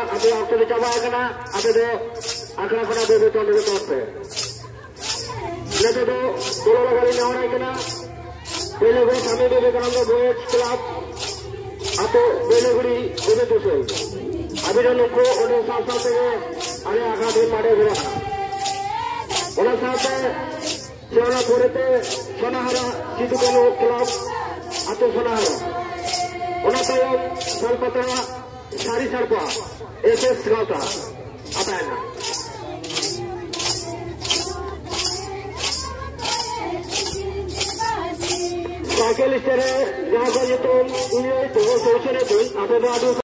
अभी आपको भी चाबा करना अभी तो आखिर अपना दे देते हैं तो पे लेते तो दोनों लोग वाली नौरा करना पहले वो सामने दे देकर हमने बॉयज क्लब अब तो पहले बड़ी दे देते हैं अभी जो लोग को उन्हें साथ साथ में अरे आखिर दिन मारे हुआ उन्हें साथ में सोना पूरे पे सोनाहरा सीधु कलो क्लब अतो सोनाहरा उन्हें तो सलपत्रा सारी सरपा ऐसे गाता आता है ना साइकिल इस तरह जहाँ पर ये तो इन्हें दो सोचने दो आप